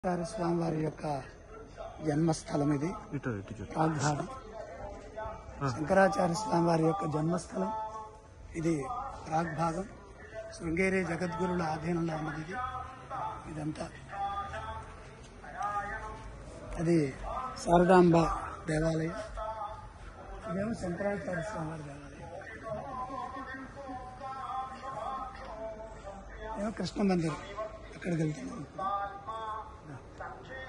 స్వామి వారి యొక్క జన్మస్థలం ఇది. రాగ్ఘాట్ శంకరాచార్య స్వామి వారి యొక్క జన్మస్థలం ఇది. ప్రాగ్ భాగం శృంగేరి జగద్గురుల ఆధీనంలో ఉన్నది ఇది. ఇదంతా అది శారదాంబ దేవాలయం. ఇదేమో శంకరాచార్య స్వామి వారి దేవాలయం. ఏమో కృష్ణ మందిరం. అక్కడికి వెళ్తున్నాం.